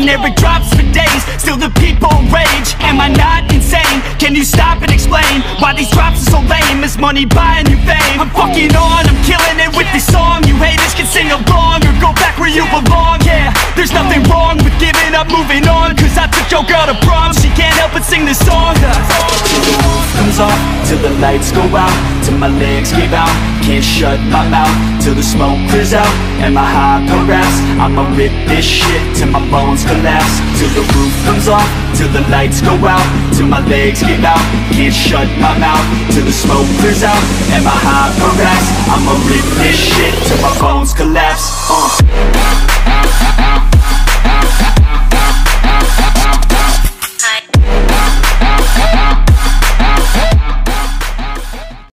and there it drops for days. Still the people rage, am I not insane? Can you stop and explain why these drops are so lame? Is money buying you fame? I'm fucking on, I'm killing it with this song. You haters can sing along or go back where you belong. Yeah, there's nothing wrong with giving up, moving on. Cause I took your girl to prom, she can't help but sing this song. Till the roof comes off, till the lights go out, till my legs give out, can't shut my mouth, till the smoke clears out, and my hyper raps. I'ma rip this shit till my bones collapse. Till the roof comes off, till the lights go out, till my legs give out, can't shut my mouth, till the smoke clears out, and my hyper raps. I'ma rip this shit till my bones collapse.